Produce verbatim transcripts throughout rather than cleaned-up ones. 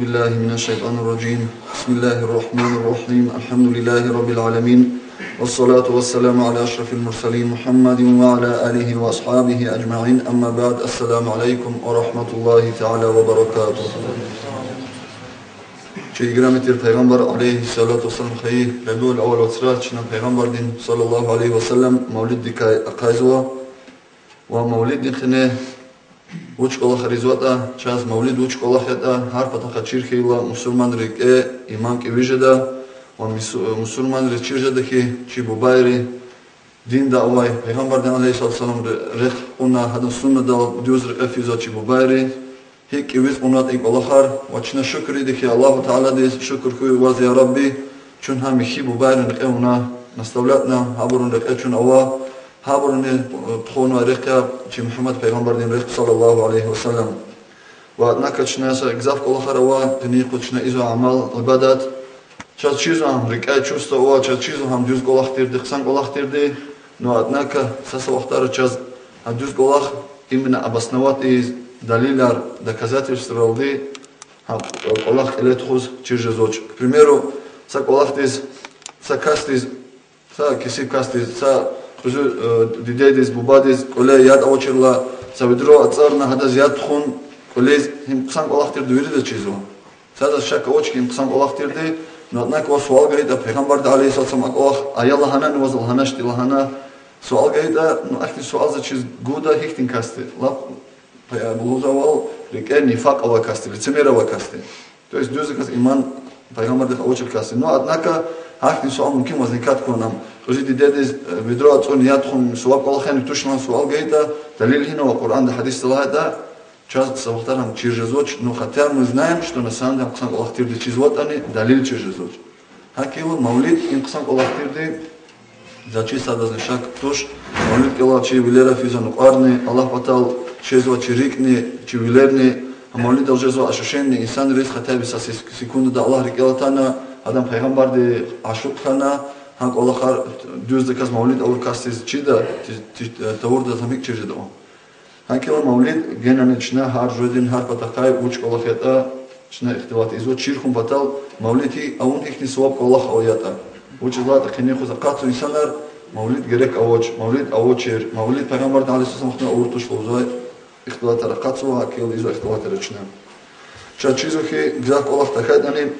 بالله من الشيطان الرجيم. بسم الله الرحمن الرحيم. الحمد لله رب العالمين، والصلاة والسلام على أشرف المرسلين محمد وعلى آله وأصحابه أجمعين. أما بعد، السلام عليكم ورحمة الله تعالى وبركاته. Чейграметир пайғамбар алейхи салату вассалам хай рабиул аввал васрат чна пайғамбар дин саллаллаху алейхи вассалам мавлид дикай ақайзва ва мавлид дихне уч кола харизвата час мавлид уч кола хата har pataqa chirkhila musulman rike imam ki vijada ва musulman ре чиржада ki чи бубайри din da ovaj пайғамбар дин алейхи салату вассалам рех уна хада sunna da düz refizat чи бубайри هيك يوز أمنات إك الآخر وأشنا شكر إدك يا الله تعالى ديس شكر كوي واز يا ربي شون هم يخيب وبايرن رقيونا نستولاتنا هابرون رقيت شون أوا هابرون تخون ورقيا شي محمد پیغمبر دين رق صلى الله عليه وسلم وأدناك أشنا سا إجزاف الآخر أوا دنيق أشنا إزو عمل عبادات شاز شيزو هم رقيت شوستا أوا شاز شيزو هم جوز قلاخ تيردي خسان قلاخ تيردي نو أدناك ساسا وقتار شاز جوز قلاخ إمنا أبسنوات إز Далилар, доказательства ралды, Аллах илет хуз чиржезоч. К примеру, са Аллах тиз, са кастиз, са кисив кастиз, са хузу дидейдиз, бубадиз, коле яд авочирла, са видро ацарна хадаз яд хун, колез хим ксан Аллах тир дуирида чизу. Са да шак авочки хим ксан Аллах тирди, но однако ва суал гаида, пайғамбар да алейхи салам Аллах, а я лахана не возал ханашти лахана, суал гаида, но ахти суал за чиз гуда хихтин касти. Булузавал рекер нифак авакасти, лицемер авакасти. То есть дюзы кас иман пайғамбар деха очер касти. Но однако ахтин суал мумкин возникат ко нам. Хузити дедиз видро ацон ядхун суал колахани тушнан суал гейта далил хина ва Кур'ан да хадис талайда час савахтарам чиржезоч, но хотя мы знаем, что на самом деле ксан Аллах тирди чизвотани далил чиржезоч. Хакилу мавлид ин ксан Аллах тирди зачи садазни шак туш мавлид кела чи вилера физану qarni Аллах патал чезва чирикни чивилерни мавлид алжезва ашушенни инсан рис хатаби са секунда да Аллах рикелатана адам пайғамбар де ашук хана хак Аллахар düz de kas mavlid avur kastiz чида тавурда замик чиржеда хакела мавлид генане чна har жодин har патақай уч Аллахета чна ихтилат изо чирхун батал мавлити аун ихни саваб Аллах авята уч злата кени хуза qatsu insanlar mavlid gerek avoch mavlid avocher mavlid пайғамбар да алейхи салам хна уртуш лозай ихтилат ра qatsu hakел изо ихтилат речна ча чизохи гзак Аллах тахадани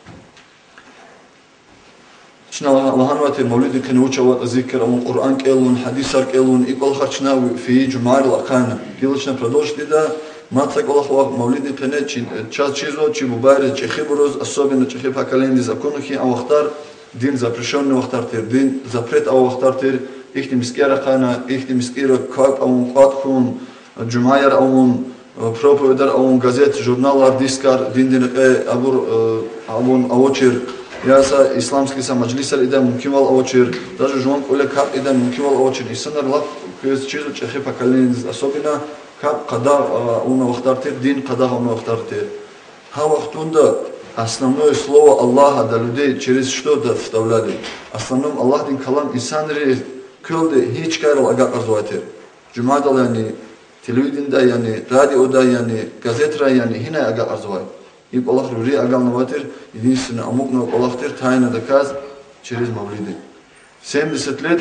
чна лаханвати мавлид кени учава зикр ам Qur'an келун хадисар келун икол харчна фи джумар лакана гилчна продолжити да мацак Аллах мавлид кени час чизо чи бубайр чехиброз особенно чехи поколений законухи авахтар Дин запрещенный вахтартир, дин запрет ау вахтартир, ихни мискера хана, ихни мискера как аун квадхун, джумайер аун, проповедар аун газет, журналар, дискар, дин дин э абур абун аочир, яса исламский са маджлисар ида мумкимал аочир, даже жуан коле кап ида мумкимал аочир, исанар лап, кез чизу чехи поколение особенно кап када уна вахтартир, дин када уна вахтартир. Ха вахтунда основное слово Аллаха до людей через что да вставляли. Основном Аллах дин калам инсанри көлде hiç кайрал ага арзуатер. Жумадал яни телевиденда яни радиода яни газетра яни хина ага арзуай. И Аллах рури ага наватер единственное амукно Аллахтер тайна доказ через мавлиды. семьдесят лет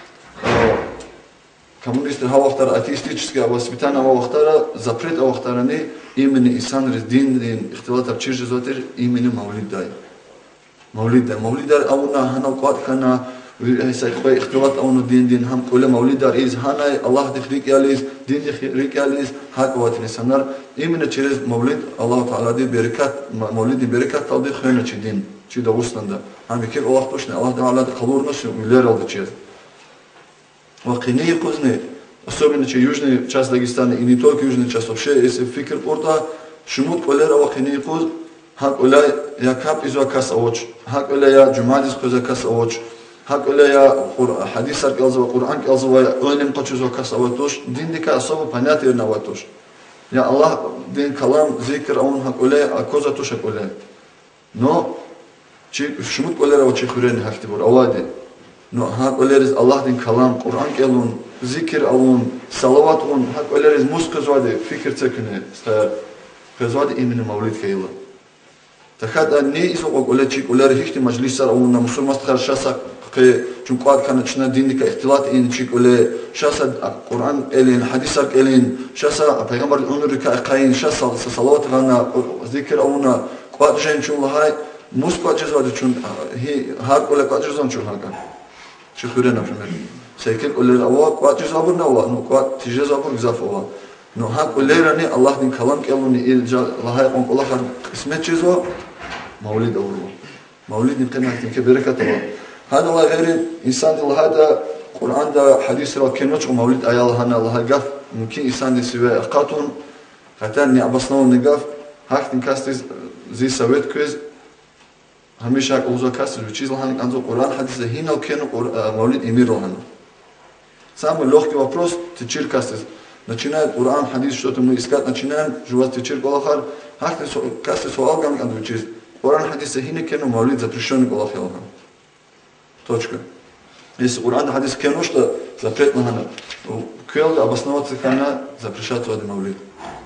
коммунисты хавахтар атеистическое воспитание хавахтара запрет хавахтарани именно инсан дин дин ихтилатар чиржезотер именно мавлид дай мавлид дай мавлид дар ауна хана qat хана сайхбай ихтилат ауна дин дин хам кола мавлид дар из хана Аллах дихрик ялис дин дихрик ялис хак ват инсанар именно через мавлид Аллах таала ди берекат мавлид ди берекат талди хана чи дин чи да уснанда хам ки Аллах тошне Аллах таала қалурна шу милер алды чез Вакини кузны, особенно че южная часть Дагестана и не только южная часть, вообще если фикр порта, шумут колера вакини куз, хак оля я кап изо кас авоч, хак оля я джумадис куза кас авоч, хак оля я хадис аркалзва Qur'an калзва ойнем качузо кас аватуш, дин дика особо понятие наватуш. Я Аллах дин калам зикр он хак оля а коза туша оля. Но че шумут колера вачи хурен хакти бор авади. Но хак олерез Аллах дин калам, Qur'an келун, зикр алун, салават он, хак олерез мусказвади, фикр цекуне, стоят. Казвади именно мавлид кейла. تخد ني إذا قلت شيء ولا ريحت مجلس سر أو مسلم مستخر شاسا كي جمقات كانت شنا دينك اختلاط إن شيء ولا شاسا القرآن إلين حديث سر إلين شاسا بيغمبر الأمر كأقاين شاسا صلوات غنا ذكر أونا قوات جين شو لهاي موس قوات جزوات شون هي هاد ولا قوات جزوان شو هاكان شو خيرنا بشمل سيكل ولا أوا قوات جزابرنا أوا نو قوات تجزابر جزاف أوا نو هاك ولا راني الله دين كلام كلوني إلجا لهاي قوم الله خر اسمه جزوا مولد أوله مولد يمكن كبيرة ترى هذا الله غير إنسان الله هذا قرآن ده حديث راه كنوش مولد أيال هنا الله قف ممكن إنسان يسوي قاتون ختان يعبسنا ونقف هاك تنكاستيز زي سويت كويز هميشه أوزا كاستيز وشيز لهن عنده قرآن حديث هنا وكانوا مولد أمير لهن سام لوحك вопрос تشير كاستيز начинает Qur'an, hadис, что-то мы искать, начинаем жевать течер Галахар, хак касты суал гам канду учись. Qur'an, hadис, хине кену мавлид запрещенный Галахар. Точка. Если Qur'an, hadис кену, что запрет на хана, кел обосноваться хана запрещать вады мавлид.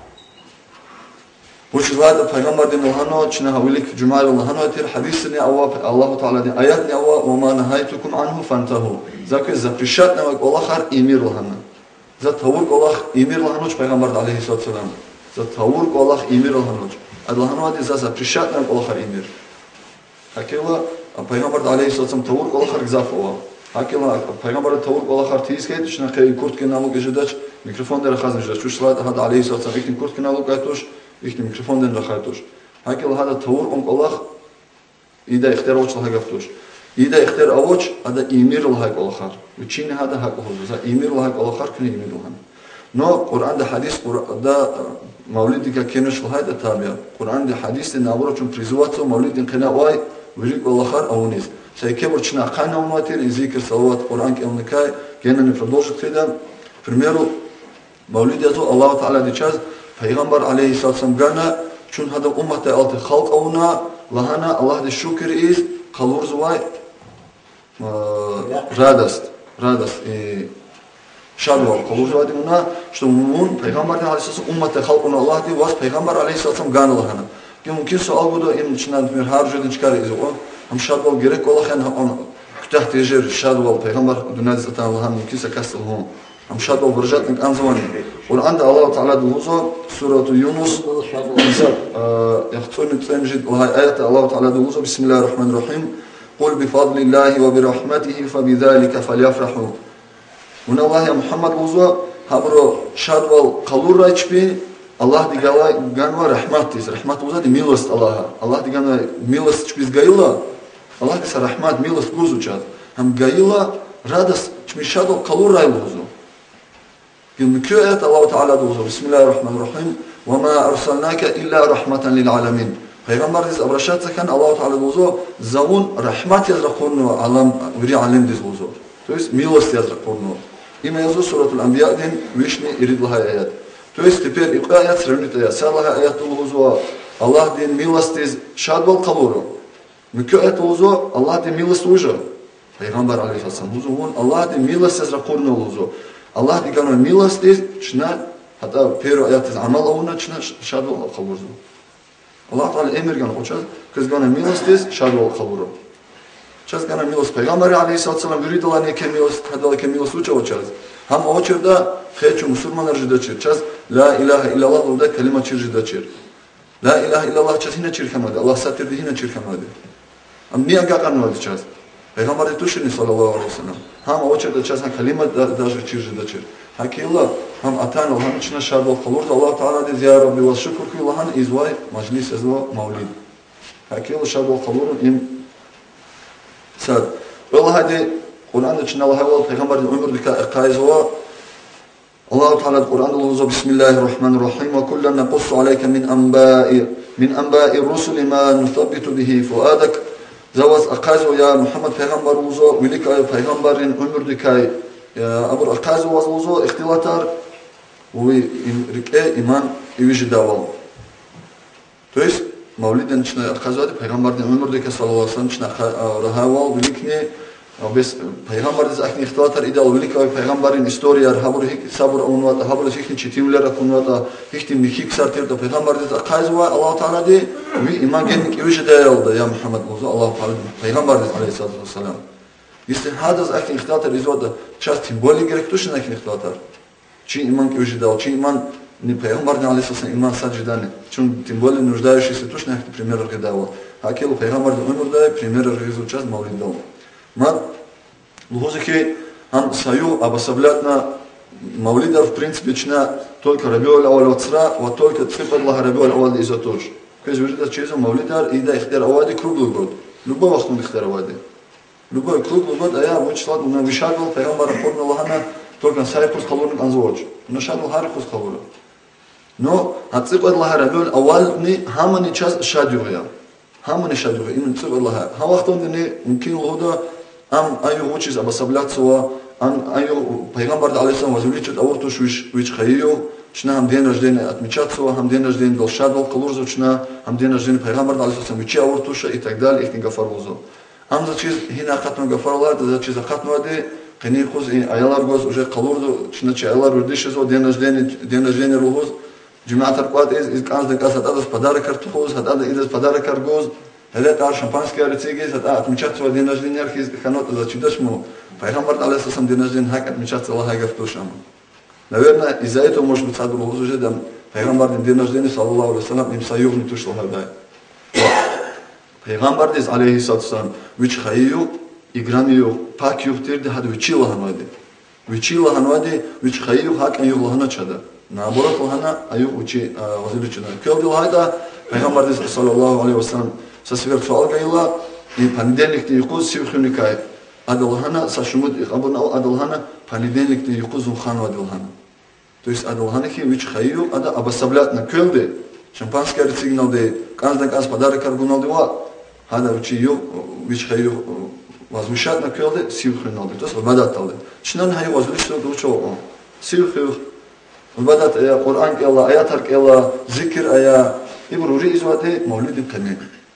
Учит вада пайгамбар дин Аллахано, чина хавилик джумаль Аллахано, тир хадис не Аллах, Аллаху Та'ala дин аят не Аллах, вама нахайтукум анху фантаху. Закой запрещать на Галахар и мир Аллахана. За тавурк Аллах имир Аллаханоч пайгамбар алейхи салам. За тавурк Аллах имир Аллаханоч. Аллаханоди за запрещать нам Аллахар имир. Хакила пайгамбар алейхи салам тавурк Аллахар гзафова. Хакила пайгамбар тавурк Аллахар тискет, шна хей куртки налог ежедач, микрофон дер хазм ежедач. Чуш слайд хад алейхи салам ихтим куртки налог айтуш, ихтим микрофон дер хайтуш. Хакила хада тавурк Аллах ида ихтироч лагафтуш. إذا اختار أوج هذا إمير الله الآخر وشين هذا حق هو إمير الله الآخر كن إمير الله نو قرآن ده حديث ده مولد كأنش هذا تابع قرآن ده حديث نابورة شون بريزوات مولد قناة واي ويجيك الآخر أونيس سيكبر شنا قانا ونواتير ذكر صلوات قرآن كأنكاي كأننا نفردوش كده فرميرو مولد يزو الله تعالى ديشاز پیغمبر عليه الصلاة والسلام قالنا شون هذا أمة ألت خلق أونا لهنا الله ده شكر إيز قالور زواي радость, радость и шадва. Колужвади муна, что мун пайгамбар алейхиссалам уммата халкун Аллах ди вас пайгамбар алейхиссалам ганлахана. Ки мумкин суал буду им начинают например харжудин чкари из он, ам шадва герек Аллахан он ктах тежер шадва пайгамбар дуназ ата Аллах мумкин сакасл он. Ам шадва варжат ник анзвани. Qur'an da Allahu Ta'ala duzo suratu Yunus يختون تنجد آيات الله تعالى duzo بسم الله الرحمن الرحيم قل بفضل الله وبرحمته فبذلك فليفرحوا. من الله يا محمد وزوا هبرو شادوال قلور رايشبي الله دي قال غانوا رحمتيس رحمت وزا دي مилость الله الله دي غانوا مилость чпиз гаила الله دي رحمت مилость гузучат ам гаила радость чми шадоал قلور райлузу يوم كيات الله تعالى دوزو بسم الله الرحمن الرحيم وما أرسلناك إلا رحمة للعالمين. پیغمبر دیز ابرشات کن الله تعالی دوزو زون رحمت یزرقونو علم وری علم دیز دوزو. تو است مилость یزرقونو. این یزو سورة الانبیاء دین ویشنی ارید لها آیات. تو است تپر آیات سرنیت آیات. سر لها آیات دوزو الله دین مилость دیز شادوال قلورو. مکو آیات دوزو الله دین مилость وجه. پیغمبر علیه السلام دوزو ون الله دین مилость یزرقونو دوزو. الله دیگانو مилость دیز چنا حتی پیرو آیات دیز عمل اونا چنا شادوال قلورو. Allah Ta'ala emirgan hoćaz, kız gana milostiz şadol khaluro. Çaz gana milost Peygamber aleyhissalatu vesselam yuridala neke milost, hadala ke milost uça hoćaz. Ham hoćerda xeçu musulmanar jidaçir. Çaz la ilahe illallah da kelima çir jidaçir. La ilahe illallah çaz hina çirkamadi. Allah satirdi hina çirkamadi. Am niye gaqanmadi çaz. Peygamber tuşini sallallahu aleyhi ve sellem. Ham hoćerda çaz ha kelima da çir jidaçir. Hakilla ham atan Allah'ın içine şadol kalurdu. Allah Teala de ya Rabbi ve şükür ki Allah'ın izvay majlis ezva mavlid. Hakilla şadol kalurdu im sad. Allah hadi Kur'an'da içinde Allah ve Peygamber'in ömürdeki kaizva Allah Teala Kur'an'da Allah Bismillahirrahmanirrahim ve kullan naqussu aleyke min anba'i min anba'i rusuli ma nuthabbitu bihi fuadak. Zavaz akaizva ya Muhammed Peygamber uzo velika Peygamber'in ömürdeki أبر القاز وزوزو اختلاطار وركاء إيمان يوجد داوال. تويس مولد نشنا القازات پیغمبر عمر ديك صلى الله عليه وسلم نشنا رهاوال ولكن без пайғамбар дез ахни ихтилатар идеал великой пайғамбарин история хабур хик сабур онват хабур хикни читимлера кунвата хикти михик сартирда пайғамбар дез қайзва Аллах таала де ви иман ген кивише даялда я Мухаммад бозо Аллах таала пайғамбар дез алейхиссалату вассалам если хадас ахни ихтилатар извода часть тем более герек тушин ахни ихтилатар чи иман кивише дал чи иман не пайғамбар дез алейхиссалам иман саджидане чун тем более нуждающийся тушин ахни пример гедава акел пайғамбар дез умр дай пример изучать маулид дал Мад лухозики ам саю обособлятна маулидар в принципе чна только рабиуль авал вацра, вот только цифр Аллаха рабиуль авал изотож. Кез вижда через маулидар и да ихтер авади круглый год. Любой вахт он ихтер авади. Любой круглый год, а я вот число на вишагал пайгамбара порна Аллахана только сайпус халурник анзоч. На шагал харикус халура. Но от цифр Аллаха рабиуль авал ни хамани час шадюя. Хамани шадюя. Именно цифр Аллаха. Ха вахт он не мумкин лода ам айу учиз обособляться, ам айу пайгамбар алейхиссалам возвеличит аортуш вич вич хайю, чна хам день рождения отмечаться, хам день рождения долшадал калурзу, чна хам день рождения пайгамбар алейхиссалам вичи аортуша и так далее, их не гафарлузу. Ам за чиз хина хатну гафарлар, за чиз хатну ади, хини хуз и аялар гоз уже калурзу, чна че аялар урдишезо день рождения день рождения рулгоз, джуматар квад из из каждый кас хатада с подарок картухоз, хатада из подарок каргоз. Этот ар шампанское рецептис, это отмечаться в день рождения архиз ханота за чудашму. Пайгамбар алейхиссалам день рождения хак отмечаться Аллаха гафтушам. Наверное, из-за этого может быть саду уже дам пайгамбар день рождения саллаллаху алейхи вассалам им саюг не тушло хадай. Пайгамбар дез алейхиссалам вич хайю игранию пак юхтирде хад вичила ханвади. Вичила ханвади вич хайю хак аю лахна чада. Наоборот лахна аю учи возличина. Кёдил хайда пайгамбар дез саллаллаху алейхи вассалам со сверхфалгайла и понедельник не якуз сивхуникай. Адалхана сашумут абунал адалхана понедельник не якуз ухану адалхана. То есть адалхана хи вич хайю ада обособлятна кёлде шампанское рецигнал де каждый раз подарок аргунал дева. Хада учи ю вич хайю возвышать на кёлде сивхунал де. То есть вадат талде. Чнан хайю возвышать до учо. Сивху вадат я Коран кела аятар кела зикр ая ибрури изваде маулид кане.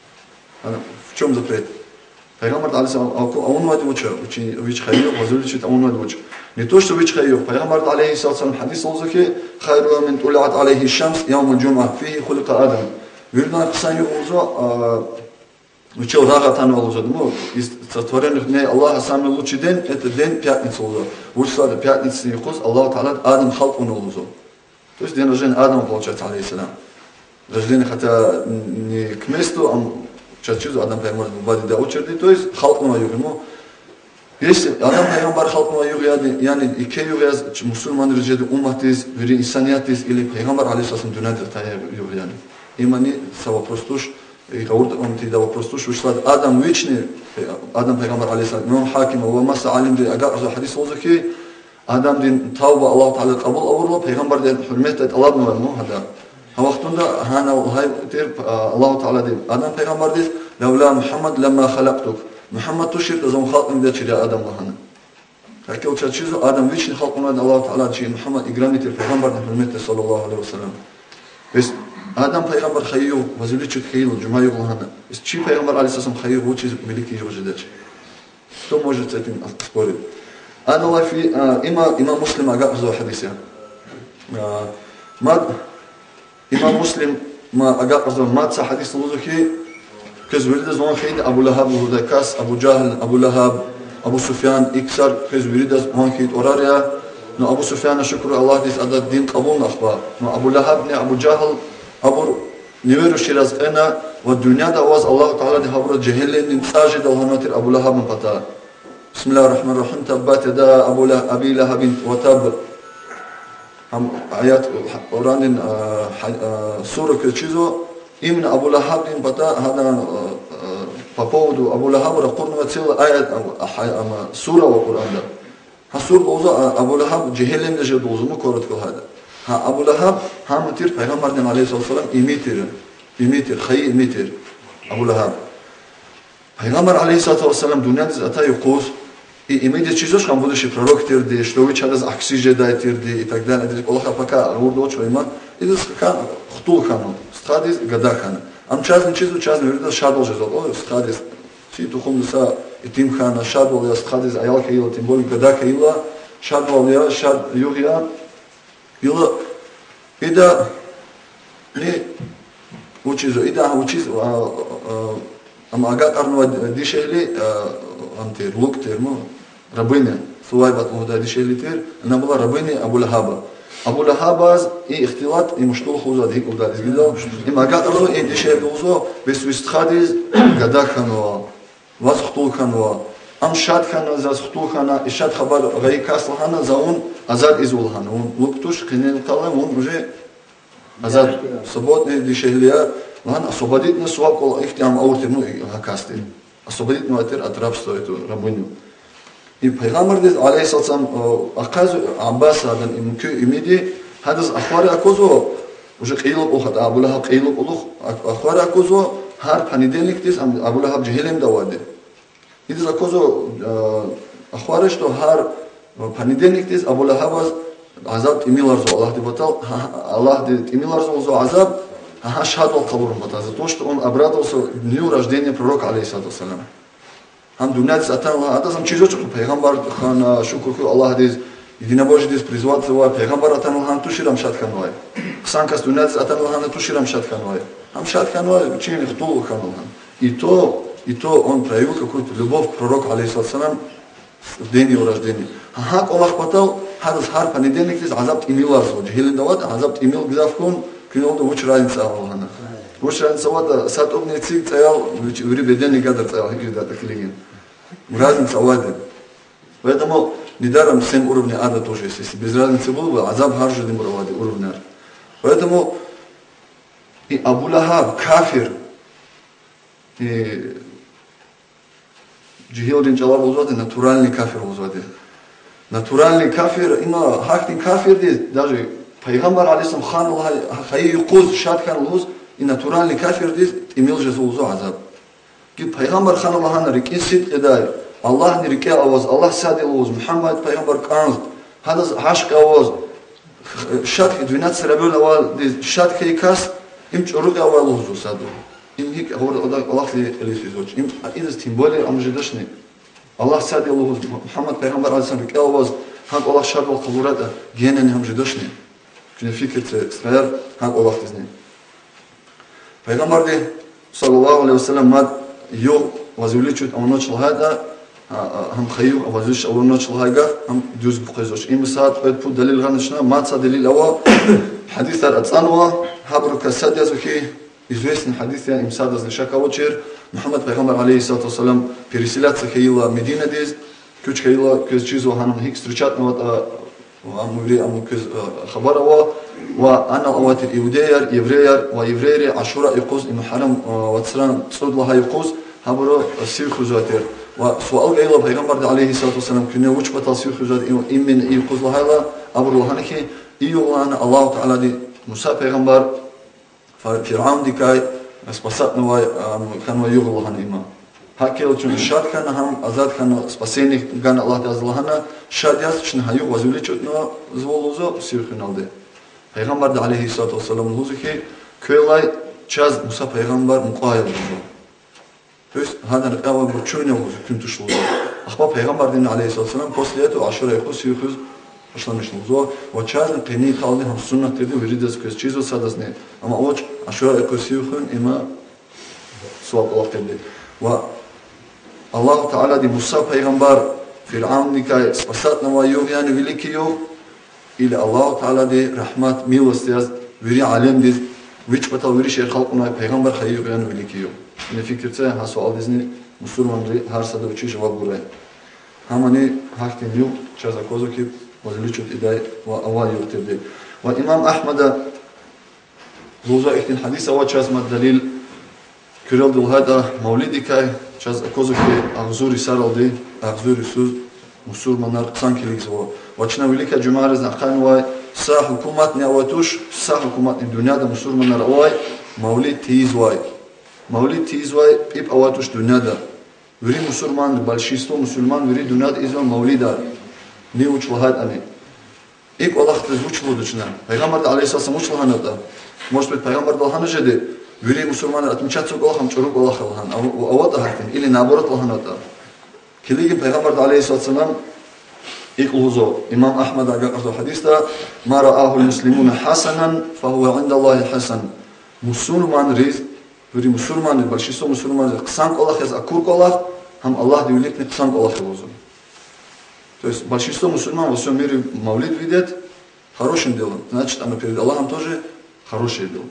В чем запрет? Пайгамбар алейхиссалам он мать учил, учи вич хайю, возвеличит он мать учил. Не то что вич хайю, Пайгамбар алейхиссалам хадис лозаки хайру мин тулят алейхи шамс яум джума фихи хулика адам. Верно писанию лоза учил рагатан лоза, ну из сотворенных дней Аллаха самый лучший день это день пятницы лоза. Вышла до пятницы и хус Аллах та'ала Адам халк он лоза. То есть день рождения Адама получается алейхиссалам. Рождение хотя не к месту, а чачизу Адам пайгамбар бади да очерди, то есть халкна югему. Если Адам пайгамбар халкна юг яни, яни ике юг яз мусульман режеди умматиз, вери инсаниятиз или пайгамбар алейхиссалам дунядир тая юг яни. Имани са вопростуш, и гаурд он ти да вопростуш, вышла Адам вечный, Адам пайгамбар алейхиссалам, имам хаким, ва маса алим ди ага хадис озаки, Адам дин тауба Аллах та'ала кабул авурла, пайгамбар дин хурмет ет Аллах ну ну хада. وقتنا هنا وهاي تير الله تعالى دي آدم پیغمبر ديس لولا محمد لما خلقتك محمد تشير تزوم خلق من ده چرا آدم لهنا هكذا وچا چیزو آدم ویچ خلقنا الله تعالى چی محمد اگرانی تير پیغمبر نحمت صلى الله عليه وسلم بس آدم پیغمبر خيو وزولي چت خيل جمعه لهنا بس چی پیغمبر عليه السلام خيو هو چیز великий وجدت кто может с этим спорить انا الله في اما امام مسلم اجا زو حديث ما Имам Муслим ма ага азо матса хадис лозухи кез вирида зон хейд Абу Лахаб худакас Абу Джахл Абу Лахаб Абу Суфян иксар кез вирида зон хейд орария но Абу Суфян шукру Аллах дис ада дин кабул нахба но Абу Лахаб не Абу Джахл Абу неверующий раз эна в дуня да вас Аллах Таала ди хабра джахилин сажид алханатир Абу Лахаб пата Бисмиллахир рахманир рахим таббат яда Абу Лахаб Аби Лахаб ва таб هم آیات قرآن سوره که چیزو این ابو لهب این بتا هذا по поводу Абу Лахаба قرآن целый آیات سوره و قرآن ده ها سوره بوزا Абу Лахаб جهلم ده جد بوزو مکورت کل هذا ها Абу Лахаб هم تیر پیغمبر دین علیه السلام ایمیتر ایمیتر خی ایمیتر Абу Лахаб پیغمبر علیه السلام دنیا دیز اتا یقوس и имеет чизош хам будущий пророк тирди, что вы чадас аксиже дай тирди и так далее. Дирек Аллаха пока урдо чо има, и да ска хтул хану, стадис гадахана. Ам чазн чизу чазн вирда шадол жезол. О стадис си тухум са и тим хана шадвал я схадиз аял каила, тем более года каила, шадвал я, шад югия, ила, и да, не учизу, и да учиз, ам агат арнува дишехли, амтер, лук термо, рабыня, Сулайбат мухда дишехли тер, она была рабыня Абу Лахаба. Абу Лахабаз и ихтилат и муштул хузад хик удализ гидал, и магат арнува и дишехли узо, без вистхадиз года ханува, вас хтул ханува, ам шад хана за хтул хана, и шад хабар гай касл хана за он азад изул хана, он луктуш кинел калам, он уже азад субботный дишехлия. Ладно, освободить нас около их там аурти, ну и хакасти. Освободить нас от рабства эту рабыню. И Пайгамбар дед, алейхиссалам, аказу Аббаса дан имкю имиди, хадас ахвари акозо, уже қилоб ухат, Абу Лахаб қилоб улух, ахвари акозо, хар панидельник дес, Абу Лахаб джихелем даваде. И дес акозо, ахвари, что хар панидельник дес, Абу Лахабаз азаб тимиларзо, Аллах дебатал, Аллах тимиларзо узо азаб, Ага, шадвал кабуром бата, за то, что он обрадовался дню рождения пророка, алейхиссалату вассалям. Хам дунят затан Аллах, а там чижочек, Пайгамбар хан шукурку Аллах дез, единобожие дез призвать зава, Пайгамбар атан Аллах туширам шатканвай. Ксанкас дунят атан Аллах туширам шатканвай. Хам шатканвай, чин хтул ханул. И то, и то он проявил какую-то любовь к пророку, алейхиссалату вассалям, в день его рождения. Ага, Аллах потал, хадас хар панедельник дез, азабт имилар зва, джихилин дават, азабт имил гзавкун, Кинолда уч разница Аллахана. Уч разница вата сатовный цик цаял, ври беденный гадар цаял, хикрида таклигин. Разница вады. Поэтому недаром семь уровней ада тоже есть. Если без разницы был бы, азаб харжи дым вады уровня. Поэтому и Абу Лахаб, кафир, и джихилдин чалар узвады, натуральный кафир узвады. Натуральный кафир, има хахтин кафир здесь, даже Пайгамбар алейхиссалам хан хай юқуз шад хан луз и натуральный кафир дез имел же зулзу азаб. Гид Пайгамбар хан Аллахана рики сид эдай, Аллах не рики аваз, Аллах сади луз, Мухаммад Пайгамбар канз, хадаз хашк аваз, шад двенадцать рабиул авал дез шад хай кас, им чурук авал лузу саду. Им хик Аллах ли элис изоч. Им идез тем более амжидашни. Аллах сади луз, Мухаммад Пайгамбар алейхиссалам рики аваз, хан Аллах шад вал кабурата, генен амжидашни. Фикрце строяр, как Аллах изней. Пайгамбар ди, саллаллаху алейхи вассалям, мад йог возвеличивает, а он начал хайда, хам хаю возвеличивает, а он начал хайга, хам дюз бухайзош. Им саад пойд пут далил ганочна, мад са далил ава, хадис ар ацанва, хабру касад язухи, известный хадис я им саад азлишака очер, Мухаммад Пайгамбар алейхиссалату вассалям переселяться хаила Медина дез, ключ хаила, кез чизу ханам хик встречат на вот وأموري أمور كز خبره وأنا أواتر إيودير يفرير ويفرير عشرة يقوز المحرم وتسران صود لها يقوز هبرو سير خزواتر وسؤال جاي الله بيغمبر عليه الصلاة والسلام كنا وش بتال سير خزوات إم من يقوز لها لا أبرو هنكي إيوغلان الله تعالى دي موسى بيغمبر فرعون دي كاي спасатно كانوا يغلو هن إما هكذا чун шад хана хам азад хана спасение ган Аллах азлахана шад яс чун хаю возвеличивает на зволозо сирхиналде. Пайгамбар алейхиссалату вассалам лузухи кэлай час Муса пайгамбар муқайил лузо. То есть хадан эва бучуня лузо кюнтуш лузо. Ахба пайгамбар дин алейхиссалату вассалам после этого ашура яху сирхиз пошламиш лузо. Вот час на пени талди хам суннат теди виридас кэс чизо садасне. Ама оч ашура яху сирхин има суап Аллах теди. Аллах Та'ala ди Муса пайгамбар Фир'аун никай спасатного югяни великий юг или Аллах Та'ala ди рахмат милость яз вери алем ди вич патал вери шер халкуна пайгамбар хай югяни великий юг. Не фикрце ха суал дизни мусульман ри хар сада учи жаваб гурай. Хамани хактин юг чаза козуки возличут идай ва авал юг тирди. Ва имам Ахмада луза ихтин хадиса ва час мад далил Кюрел дил хада мавлиди кай час козуки агзури саралди агзури суз мусульманар санкилик зво вачна велика джумарез наханвай са хукумат не аватуш са хукумат не дуняда мусульманар авай мавлид тизвай мавлид тизвай ип аватуш дуняда вери мусульман большинство мусульман вери дуняда изван мавлида не учил хад ани ик Аллах звучил дочна пайгамбар алейхиссалам учил ханада может быть пайгамбар дал жеде вери мусульман отмечаться Аллахом чурук Аллах Аллахан, а вот ахтин или наоборот Аллахан это. Келеген пайғамбар алейхиссалам иқлузо имам Ахмад агақарзо хадиста ма рааху муслимуна хасанан фахуа индаллахи хасан. Мусульман риз, вери мусульман, большинство мусульман қсан колах яз акур колах, хам Аллах дивиликне қсан колах илузо. То есть большинство мусульман во всем мире мавлид видят хорошим делом. Значит, оно перед Аллахом тоже хорошее дело.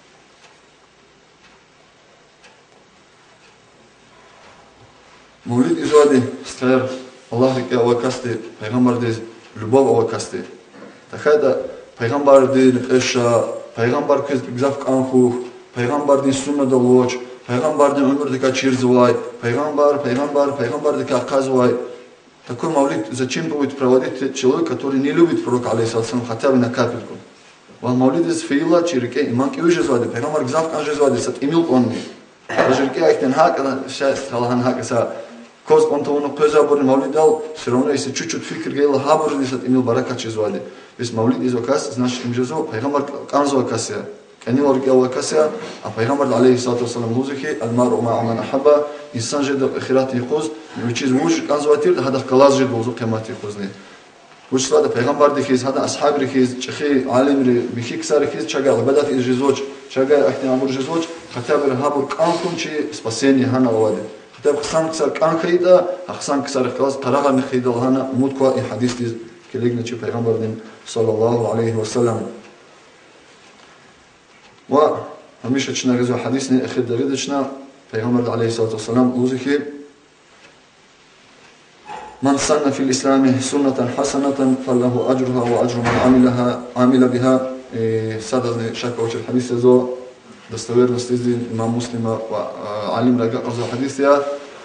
Мавлид извади стар Аллах реке авакасте, пайғамбар дез любов авакасте. Тахайда пайғамбар дез эша, пайғамбар кез гзавк анхух, пайғамбар дез сунна да лоч, пайғамбар дез умр дека чирзвай, пайғамбар, пайғамбар, пайғамбар дека аказвай. Такой мавлид зачем будет проводить человек, который не любит пророка алейхиссалам хотя бы на капельку? Вал мавлид из фейла чирике иман ки уже звали, пайғамбар гзавк анже звали, сат имил он. Даже реке ахтен хак, шест халахан хак са коз он то он пеза бор мавлид дал, все равно если чуть-чуть фикр гейла хабор десат имил барака чизвали. Весь мавлид из окас, значит им жезо, пайғамбар канзо окасия. Канил реке окасия, а пайғамбар алейхиссалам лузихи алмару ма аман ахаба, инсан жеда ахират якуз, учиз муж канзо атир, хада калаз жед лузу қиямат якузни. Уч слада пайғамбар дихиз, хада асхаб рихиз, чахи алим ри, бихи ксар рихиз, чага ғабадат из жезоч, чага ахти амур жезоч, хотя бы хабур канхун чи спасение хана вади. Хотя бы хсан ксар кан хейда, а хсан ксар калаз тарага ми хейда лхана мутква и хадис из келегна чи пайғамбар дин саллаллаху алейхи ва саллям. Ва хамиша чина гизо хадисни ахид давидачна пайғамбар алейхи салам лузихи من سن في الإسلام سنة حسنة فله أجرها وأجر من عملها عمل بها سادة شكوى الحديث زو دستوير نستيزي إمام مسلم وعلم رجاء أرزو حديثيا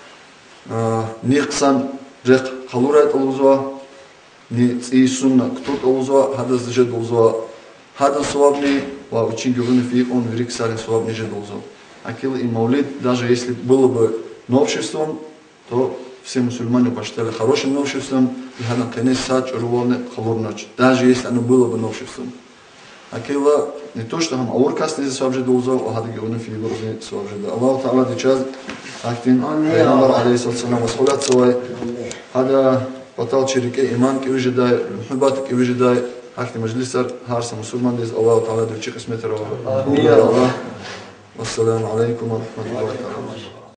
نيقصان رق خلورات الوزوا ني سنة كتوت الوزوا هذا زجد الوزوا هذا صوابني وأوچين جوغن في он верик сарин صوابني جد الوزوا أكيد المولد даже если было бы новшеством, то все мусульмане посчитали хорошим новшеством, и хана конец сач рвоне халурнач, даже если оно было бы новшеством. Акила не то, что хам аур касты за свабжи долзов, а хада геону фигуры свабжи да. Аллаху Та'ала дичас актин пайғамбар алейхиссалам восхвалят свой, хада потал чирике иман ки выжидай, мухиббат ки выжидай, акти маджлисар харса мусульман диз Аллаху Та'ала дучи қисметарова. Амин. Вассаламу алейкум ва рахматуллахи ва баракатух.